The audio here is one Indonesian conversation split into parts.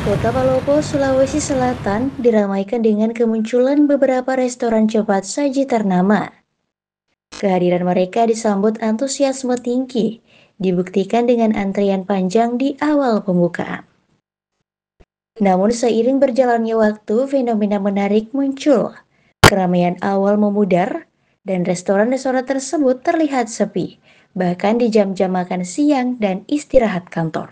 Kota Palopo, Sulawesi Selatan diramaikan dengan kemunculan beberapa restoran cepat saji ternama. Kehadiran mereka disambut antusiasme tinggi, dibuktikan dengan antrian panjang di awal pembukaan. Namun seiring berjalannya waktu, fenomena menarik muncul. Keramaian awal memudar, dan restoran-restoran tersebut terlihat sepi, bahkan di jam-jam makan siang dan istirahat kantor.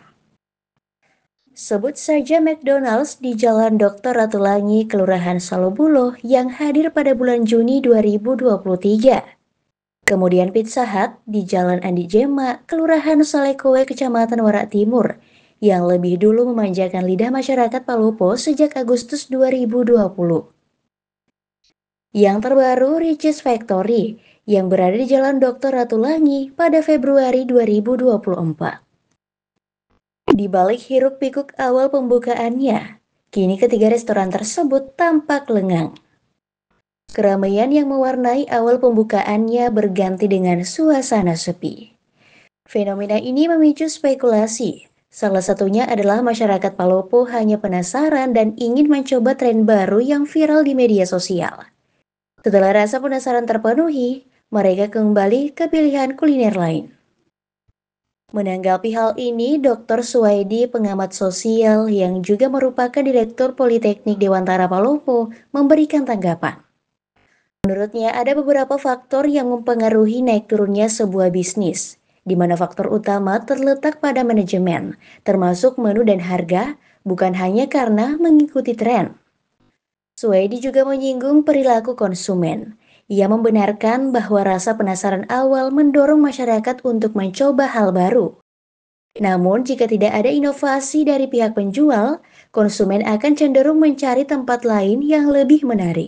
Sebut saja McDonald's di Jalan Dr. Ratulangi, Kelurahan Salobulo yang hadir pada bulan Juni 2023. Kemudian Pizza Hut di Jalan Andi Jema, Kelurahan Salekowe, Kecamatan Warak Timur, yang lebih dulu memanjakan lidah masyarakat Palopo sejak Agustus 2020. Yang terbaru Richeese Factory, yang berada di Jalan Dr. Ratulangi pada Februari 2024. Di balik hiruk-pikuk awal pembukaannya, kini ketiga restoran tersebut tampak lengang. Keramaian yang mewarnai awal pembukaannya berganti dengan suasana sepi. Fenomena ini memicu spekulasi. Salah satunya adalah masyarakat Palopo hanya penasaran dan ingin mencoba tren baru yang viral di media sosial. Setelah rasa penasaran terpenuhi, mereka kembali ke pilihan kuliner lain. Menanggapi hal ini, Dr. Suwaidi, pengamat sosial yang juga merupakan Direktur Politeknik Dewantara Palopo, memberikan tanggapan. Menurutnya, ada beberapa faktor yang mempengaruhi naik turunnya sebuah bisnis, di mana faktor utama terletak pada manajemen, termasuk menu dan harga, bukan hanya karena mengikuti tren. Suwaidi juga menyinggung perilaku konsumen. Ia membenarkan bahwa rasa penasaran awal mendorong masyarakat untuk mencoba hal baru. Namun, jika tidak ada inovasi dari pihak penjual, konsumen akan cenderung mencari tempat lain yang lebih menarik.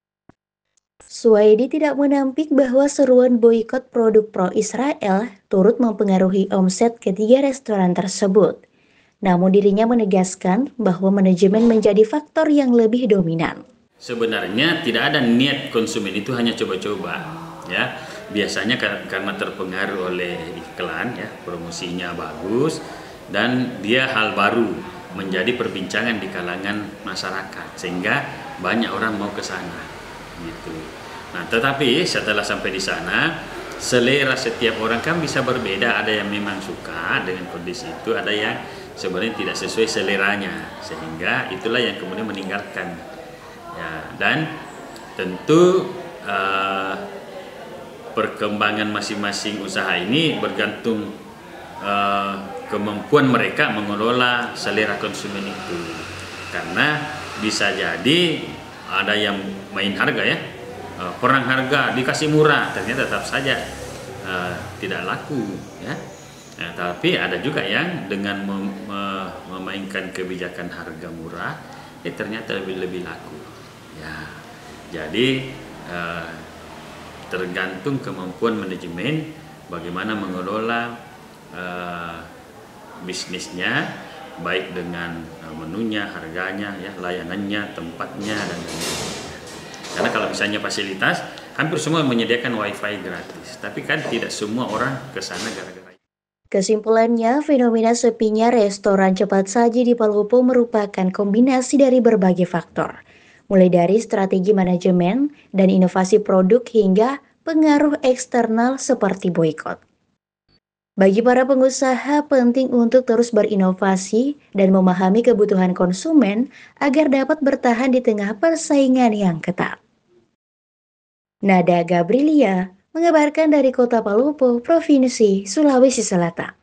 Suwaidi tidak menampik bahwa seruan boikot produk pro-Israel turut mempengaruhi omset ketiga restoran tersebut. Namun dirinya menegaskan bahwa manajemen menjadi faktor yang lebih dominan. Sebenarnya tidak ada niat konsumen itu hanya coba-coba, ya. Biasanya karena terpengaruh oleh iklan, ya, promosinya bagus dan dia hal baru menjadi perbincangan di kalangan masyarakat sehingga banyak orang mau ke sana, gitu. Nah, tetapi setelah sampai di sana, selera setiap orang kan bisa berbeda. Ada yang memang suka dengan kondisi itu, ada yang sebenarnya tidak sesuai seleranya, sehingga itulah yang kemudian meninggalkan. Ya, dan tentu perkembangan masing-masing usaha ini bergantung kemampuan mereka mengelola selera konsumen itu. Karena bisa jadi ada yang main harga, ya, perang harga dikasih murah, ternyata tetap saja tidak laku, ya. Nah, tapi ada juga yang dengan memainkan kebijakan harga murah, ternyata lebih laku. Ya, jadi tergantung kemampuan manajemen bagaimana mengelola bisnisnya, baik dengan menunya, harganya, ya, layanannya, tempatnya, dan lain-lain. Karena kalau misalnya fasilitas, hampir semua menyediakan wifi gratis, tapi kan tidak semua orang ke sana gara-gara. Kesimpulannya, fenomena sepinya restoran cepat saji di Palopo merupakan kombinasi dari berbagai faktor, mulai dari strategi manajemen dan inovasi produk hingga pengaruh eksternal seperti boikot. Bagi para pengusaha, penting untuk terus berinovasi dan memahami kebutuhan konsumen agar dapat bertahan di tengah persaingan yang ketat. Nada Gabrilia mengabarkan dari Kota Palopo, Provinsi Sulawesi Selatan.